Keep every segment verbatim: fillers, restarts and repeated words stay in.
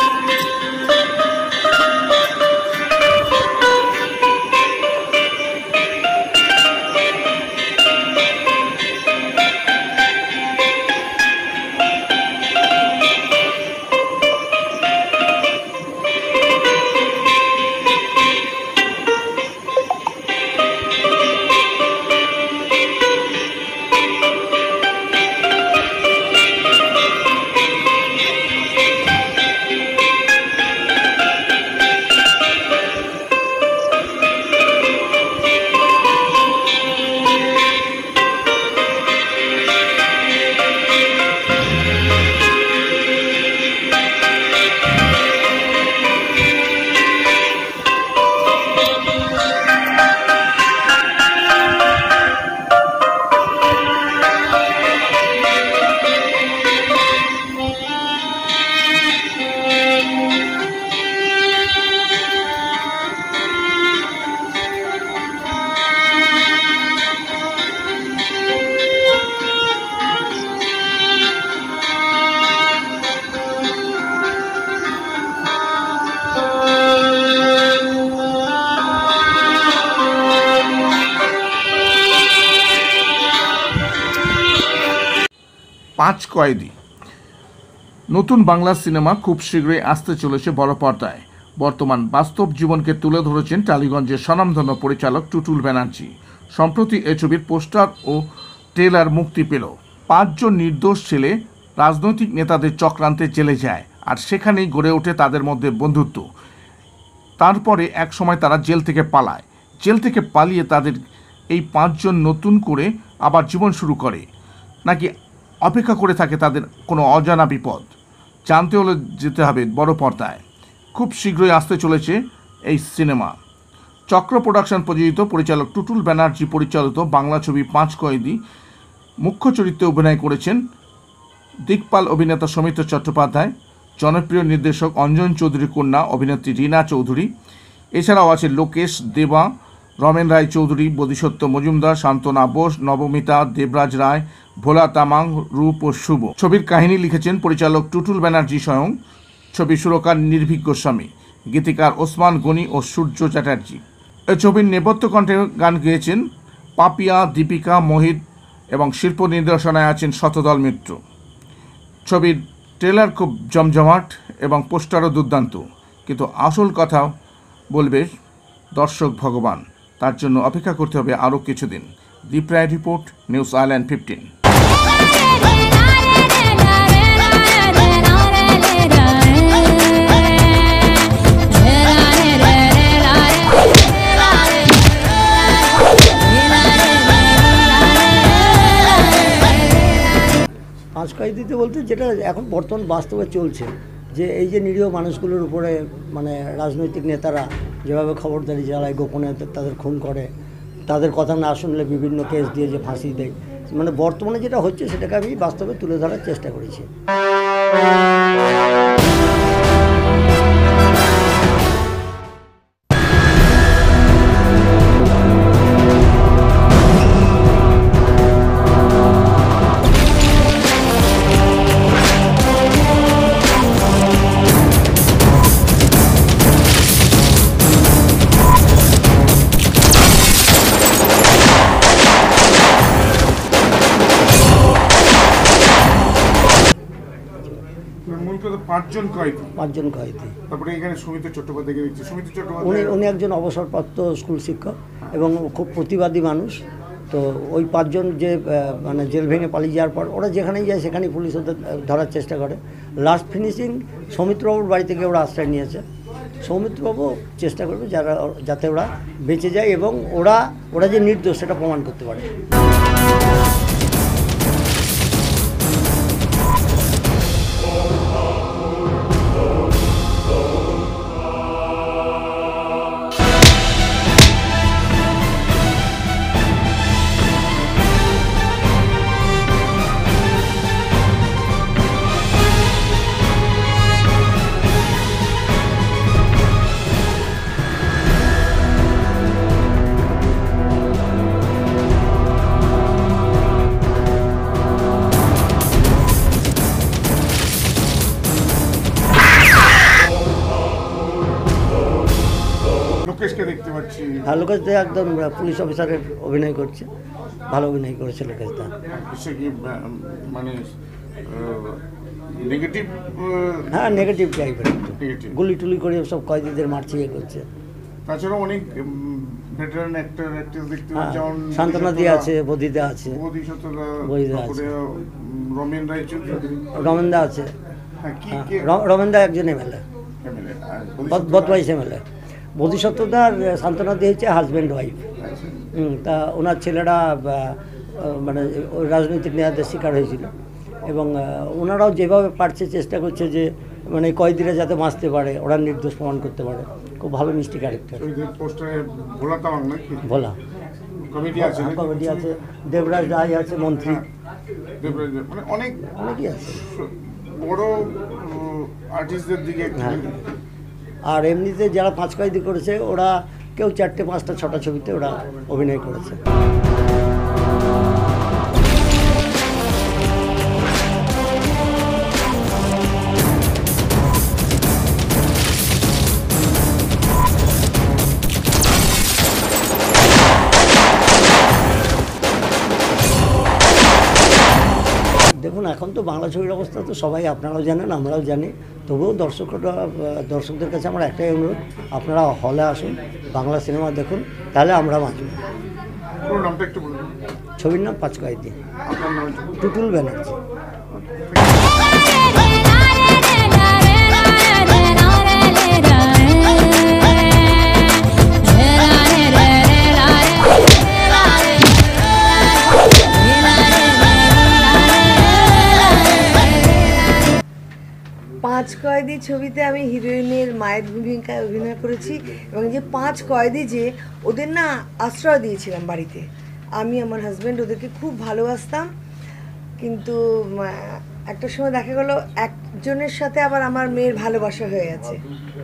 পাঁচ কয়েদি নতুন বাংলা সিনেমা খুব শীঘ্রই আসতে চলেছে বড় পর্দায়। বর্তমান বাস্তব জীবনকে তুলে ধরেছেন টালিগঞ্জের স্বনামধন্য পরিচালক টুটুল ব্যানার্জি। সম্প্রতি এ ছবির পোস্টার ও ট্রেলার মুক্তি পেল। পাঁচজন নির্দোষ ছেলে রাজনৈতিক নেতাদের চক্রান্তে জেলে যায়, আর সেখানেই গড়ে ওঠে তাদের মধ্যে বন্ধুত্ব। তারপরে এক সময় তারা জেল থেকে পালায়। জেল থেকে পালিয়ে তাদের এই পাঁচজন নতুন করে আবার জীবন শুরু করে, নাকি অপেক্ষা করে থাকে তাদের কোনো অজানা বিপদ। জানতে হলে যেতে হবে বড় পর্দায়। খুব শীঘ্রই আসতে চলেছে এই সিনেমা। চক্র প্রোডাকশন প্রযোজিত, পরিচালক টুটুল ব্যানার্জি পরিচালিত বাংলা ছবি পাঁচ কয়েদি। মুখ্য চরিত্রে অভিনয় করেছেন দিকপাল অভিনেতা সৌমিত্র চট্টোপাধ্যায়, জনপ্রিয় নির্দেশক অঞ্জন চৌধুরী কন্যা অভিনেত্রী রীনা চৌধুরী। এছাড়াও আছে লোকেশ, দেবা, রমেন রায় চৌধুরী, বোধিসত্ত্ব মজুমদার, শান্তনা বোস, নবমিতা, দেবরাজ রায়, ভোলা তামাং, রূপ ও শুভ। ছবির কাহিনী লিখেছেন পরিচালক টুটুল ব্যানার্জি স্বয়ং। ছবি সুরকার নির্ভীক গোস্বামী, গীতিকার ওসমান গনি ও সূর্য চ্যাটার্জি। এই ছবির নেপথ্য কণ্ঠে গান গেয়েছেন পাপিয়া, দীপিকা, মোহিত এবং শিল্প নির্দেশনায় আছেন শতদল মিত্র। ছবির ট্রেলার খুব জমজমাট এবং পোস্টারও দুর্দান্ত, কিন্তু আসল কথা বলবে দর্শক ভগবান। তার জন্য অপেক্ষা করতে হবে আরও কিছুদিন। Deep Roy report, news island fifteen. পাঁচ কয়েদিতে বলতে যেটা এখন বর্তমান বাস্তবে চলছে, যে এই যে নিরীহ মানুষগুলোর উপরে মানে রাজনৈতিক নেতারা যেভাবে খবরদারি চালায়, গোপনে তাদের খুন করে, তাদের কথা না শুনলে বিভিন্ন কেস দিয়ে যে ফাঁসি দেয়, মানে বর্তমানে যেটা হচ্ছে সেটাকে আমি বাস্তবে তুলে ধরার চেষ্টা করেছি। পাঁচজন কয়েদি পাঁচজন কয়েদি তারপরে এখানে সৌমিত্র চট্টোপাধ্যায়কে দেখছি। সৌমিত্র চট্টোপাধ্যায় উনি উনি একজন অবসরপ্রাপ্ত স্কুল শিক্ষক এবং খুব প্রতিবাদী মানুষ। তো ওই পাঁচজন যে মানে জেল ভেঙে পালিয়ে যাওয়ার পর ওরা যেখানেই যায় সেখানেই পুলিশ ওদের ধরার চেষ্টা করে। লাস্ট ফিনিশিং সৌমিত্রবাবুর বাড়ি থেকে ওরা আশ্রয় নিয়েছে। সৌমিত্রবাবু চেষ্টা করবে যারা যাতে ওরা বেঁচে যায় এবং ওরা ওরা যে নির্দোষ সেটা প্রমাণ করতে পারে। দেখছি আর লোকেশ দা একদম পুলিশ অফিসারের অভিনয় করছে, ভালো অভিনয় করেছে লোকেশ দা। সে কি আহ, মানে নেগেটিভ হ্যাঁ, নেগেটিভ টাইপের একটু নেগেটিভ। গুলি টুলি করে সব কয়েদিদের মারছে ইয়ে করছে। তাছাড়া অনেক ভেটারান অ্যাক্টর অ্যাক্ট্রেস দেখতে হ্যাঁ, পাচ্ছি, যেমন শান্তনা দি আছে, বদিদা আছে, বোধিসত্ত্বদা, বদিদা আছে। তারপরে রমেন রায়চৌধুরী, রমেনদা আছে। হ্যাঁ কি হ্যাঁ, কে র- রমেনদা একজন এমএলএ, এমএলএ, আর বোধিসত্ত্বদা- বদমাইশ এমএলএ। বোধিসত্ত্বদা আর শান্তনা দি হচ্ছে হাজব্যান্ড ওয়াইফ। আচ্ছা। হুম, তা ওনার ছেলেরা বা, আহ, মানে ওই রাজনৈতিক নেয়াদের শিকার হয়েছিল এবং আহ, ওনারাও যেভাবে পারছে চেষ্টা করছে যে মানে কয়েদিরা যাতে বাঁচতে পারে, ওরা নির্দোষ প্রমাণ করতে পারে। খুব ভালো মিষ্টি ক্যারেক্টার। ওই যে পোস্টারে ভোলা তামাং নাকি ভোলা কমিটি আছে নাকি? কমেডি আছে, দেবরাজ রায় আছে মন্ত্রী, দেবরাজ, মানে অনেক অনেকেই আছে। বড় আর্টিস্টদের দিকে একটু- হ্যাঁ, আর এমনিতে যারা পাঁচ কয়েদি করেছে ওরা কেউ চারটে পাঁচটা ছটা ছবিতে ওরা অভিনয় করেছে। দেখুন, এখন তো বাংলা ছবির অবস্থা তো সবাই আপনারাও জানেন, আমরাও জানি। তবুও দর্শকরা দর্শকদের কাছে আমার একটাই অনুরোধ, আপনারা হলে আসুন, বাংলা সিনেমা দেখুন, তাহলে আমরা বাঁচব। পুরো নামটা একটু বলুন। ছবির নাম পাঁচ কয়েদি, আপনার নাম একটু বলুন। টুটুল ব্যানার্জি। পাঁচ কয়েদি ছবিতে আমি হিরোইনের মায়ের ভূমিকায় অভিনয় করেছি এবং যে পাঁচ কয়েদি যে ওদের না আশ্রয় দিয়েছিলাম বাড়িতে, আমি আমার হাজব্যান্ড ওদেরকে খুব ভালোবাসতাম, কিন্তু আহ, একটা সময় দেখা গেলো একজনের সাথে আবার আমার মেয়ের ভালোবাসা হয়ে গেছে।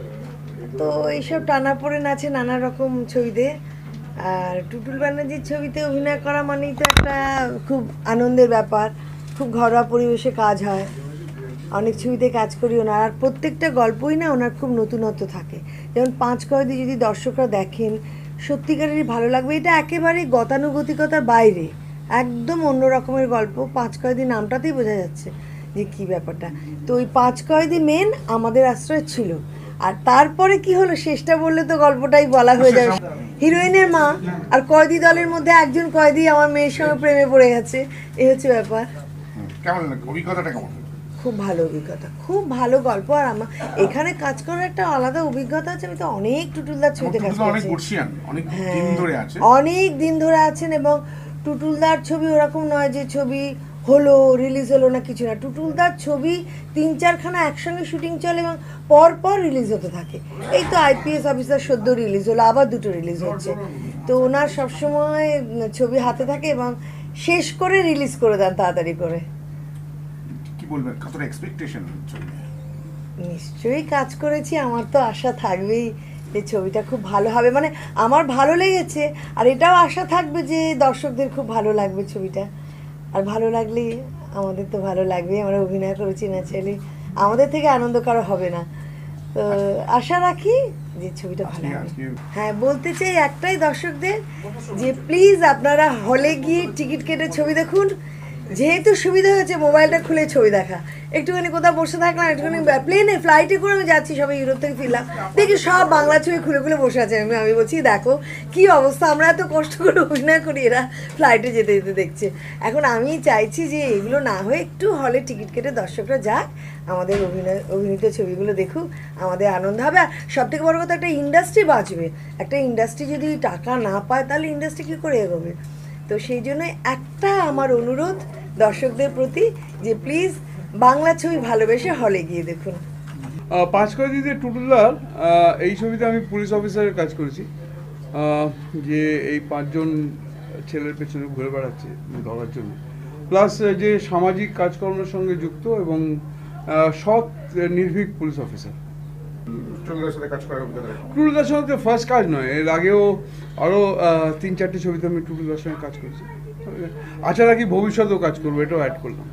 তো এইসব টানাপোড়েন আছে নানা রকম ছবিতে। আর টুটুল ব্যানার্জির ছবিতে অভিনয় করা মানেই তো একটা খুব আনন্দের ব্যাপার, খুব ঘরোয়া পরিবেশে কাজ হয়। অনেক ছবিতে কাজ করি ওনার, আর প্রত্যেকটা গল্পই না ওনার খুব নতুনত্ব থাকে। যেমন পাঁচ কয়েদি যদি দর্শকরা দেখেন সত্যিকারেরই ভালো লাগবে। এটা একেবারেই গতানুগতিকতার বাইরে, একদম অন্য রকমের গল্প। পাঁচ কয়েদি নামটাতেই বোঝা যাচ্ছে যে কী ব্যাপারটা। তো ওই পাঁচ কয়েদি মেন আমাদের আশ্রয় ছিল, আর তারপরে কি হলো শেষটা বললে তো গল্পটাই বলা হয়ে যাবে। হিরোইনের মা আর কয়েদি দলের মধ্যে একজন কয়েদি আমার মেয়ের সঙ্গে প্রেমে পড়ে গেছে, এই হচ্ছে ব্যাপার। হুম, কেমন লাগে অভিজ্ঞতাটা কেমন? খুব ভালো অভিজ্ঞতা, খুব ভালো গল্প। আর আমার এখানে কাজ করার একটা আলাদা অভিজ্ঞতা আছে। আমি তো অনেক টুটুলদার ছবিতে কাজ টুটুলদা অনেক করেছি, বর্ষিয়ান, অনেক হ্যাঁ, দিন ধরে আছে। অনেক দিন ধরে আছেন। এবং টুটুলদার ছবি ওরকম নয় যে ছবি হলো রিলিজ হলো না, কিছু না। টুটুলদার ছবি তিন চারখানা একসঙ্গে শুটিং চলে এবং পর পর রিলিজ হতে থাকে। এই তো আইপিএস অফিসার সদ্য রিলিজ হলো, আবার দুটো রিলিজ হচ্ছে। তো ওনার সবসময় ছবি হাতে থাকে এবং শেষ করে রিলিজ করে দেন তাড়াতাড়ি করে। কি বলবেন, কতটা এক্সপেকটেশন চলবে? নিশ্চয়ই কাজ করেছি, আমার তো আশা থাকবেই যে ছবিটা খুব ভালো হবে। মানে আমার ভালো লেগেছে, আর এটাও আশা থাকবে যে দর্শকদের খুব ভালো লাগবে ছবিটা। আর ভালো লাগলে আমাদের তো ভালো লাগবে, আমরা অভিনয় করেছি ন্যাচারালি, আমাদের থেকে আনন্দ কারো হবে না। তো আশা রাখি যে ছবিটা ভালো আজকে- হবে। আজকে- হ্যাঁ, বলতে চাই একটাই দর্শকদের যে প্লিজ আপনারা হলে গিয়ে টিকিট কেটে ছবি দেখুন। যেহেতু সুবিধা হয়েছে মোবাইলটা খুলে ছবি দেখা, একটুখানি কোথাও বসে থাকলাম, একটুখানি প্লেনে ফ্লাইটে করে আমি যাচ্ছি, সবাই ইউরোপ থেকে ফিরলাম, দেখি সব বাংলা ছবি খুলে খুলে বসে আছে। আমি আমি বলছি দেখো কি অবস্থা, আমরা এত কষ্ট করে অভিনয় করি, এরা ফ্লাইটে যেতে যেতে দেখছে। এখন আমি চাইছি যে এগুলো না হয়ে একটু হলে টিকিট কেটে দর্শকরা যাক, আমাদের অভিনয় অভিনীত ছবিগুলো দেখুক, আমাদের আনন্দ হবে। আর সব থেকে বড় কথা, একটা ইন্ডাস্ট্রি বাঁচবে। একটা ইন্ডাস্ট্রি যদি টাকা না পায় তাহলে ইন্ডাস্ট্রি কী করে এগোবে? তো সেই জন্য একটা আমার অনুরোধ দর্শকদের প্রতি যে প্লিজ বাংলা ছবি ভালোবেসে হলে গিয়ে দেখুন। আহ, পাঁচ কয়েদিতে টুটুলদার আহ, এই ছবিতে আমি পুলিশ অফিসারের কাজ করেছি, আহ, যে এই পাঁচজন ছেলের পেছনে ঘুরে বেড়াচ্ছে ধরার জন্য, প্লাস যে সামাজিক কাজকর্মের সঙ্গে যুক্ত এবং আহ, সৎ নির্ভীক পুলিশ অফিসার। টুটুলদার সাথে কাজ করার অভিজ্ঞতা? টুটুলদার সঙ্গে ফার্স্ট কাজ নয়, এর আগেও আরও তিন চারটি ছবিতে আমি টুটুলদার সঙ্গে কাজ করেছি। আশা রাখি ভবিষ্যতেও কাজ করবো, এটাও অ্যাড করলাম।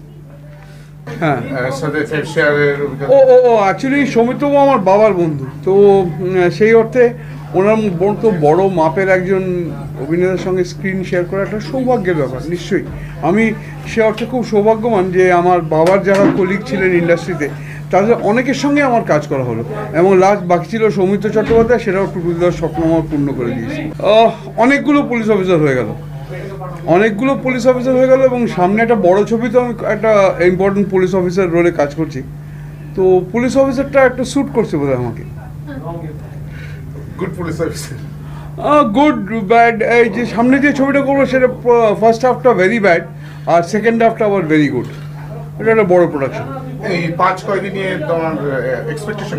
হ্যাঁ, এর সাথে ফের শেয়ারের ও ও ও অ্যাকচুয়ালি সৌমিত্রবাবু আমার বাবার বন্ধু, তো উম, সেই অর্থে ওনার মতো বড় মাপের একজন অভিনেতার সঙ্গে স্ক্রিন শেয়ার করা একটা সৌভাগ্যের ব্যাপার নিশ্চয়ই। আমি সে অর্থে খুব সৌভাগ্যবান যে আমার বাবার যারা কলিগ ছিলেন ইন্ডাস্ট্রিতে তাদের অনেকের সঙ্গে আমার কাজ করা হলো, এবং লাস্ট বাকি ছিল সৌমিত্র চট্টোপাধ্যায়, সেটাও টুটুলদার স্বপ্ন আমার পূর্ণ করে দিয়েছি। অনেকগুলো পুলিশ অফিসার হয়ে গেল অনেকগুলো পুলিশ অফিসার হয়ে গেল এবং সামনে একটা বড় ছবিতে আমি একটা ইম্পর্টেন্ট পুলিশ অফিসার রোলে কাজ করছি। তো পুলিশ অফিসারটা একটা স্যুট করছে বোধহয় আমাকে। Good police officer. Good bad, এই যে সামনে যে ছবিটা করবো সেটা ফার্স্ট হাফটা ভেরি ব্যাড আর সেকেন্ড হাফটা আবার ভেরি গুড। এটা একটা বড় প্রোডাকশন। এই পাঁচ কয়েদি নিয়ে তোমার এক্সপেকটেশন?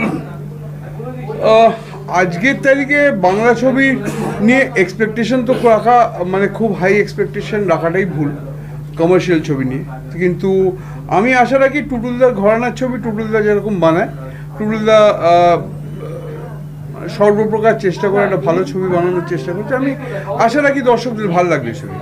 আজকের তারিখে বাংলা ছবি নিয়ে এক্সপেকটেশন তো রাখা মানে খুব হাই এক্সপেকটেশন রাখাটাই ভুল কমার্শিয়াল ছবি নিয়ে। কিন্তু আমি আশা রাখি টুটুলদার ঘরানার ছবি টুটুলদা যেরকম বানায়, টুটুলদা সর্বপ্রকার চেষ্টা করে একটা ভালো ছবি বানানোর চেষ্টা করছে। আমি আশা রাখি দর্শকদের ভালো লাগবে ছবি।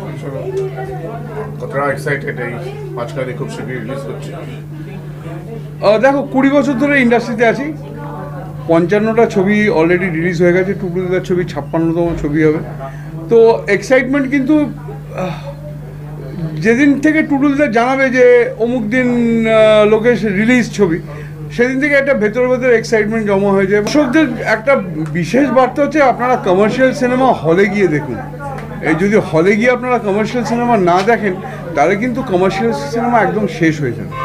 কতটা এক্সাইটেড এই পাঁচ কয়েদি খুব শীঘ্রই রিলিজ করছে? দেখো, কুড়ি বছর ধরে ইন্ডাস্ট্রিতে আছি, পঞ্চান্নটা ছবি অলরেডি রিলিজ হয়ে গেছে, টুটুলদার ছবি ছাপ্পান্নতম ছবি হবে। তো এক্সাইটমেন্ট কিন্তু যেদিন থেকে টুটুলদার জানাবে যে অমুক দিন লোকেশ রিলিজ ছবি, সেদিন থেকে একটা ভেতর ভেতর এক্সাইটমেন্ট জমা হয়ে যায়। দর্শকদের একটা বিশেষ বার্তা হচ্ছে আপনারা কমার্শিয়াল সিনেমা হলে গিয়ে দেখুন। এই যদি হলে গিয়ে আপনারা কমার্শিয়াল সিনেমা না দেখেন তাহলে কিন্তু কমার্শিয়াল সিনেমা একদম শেষ হয়ে যাবে।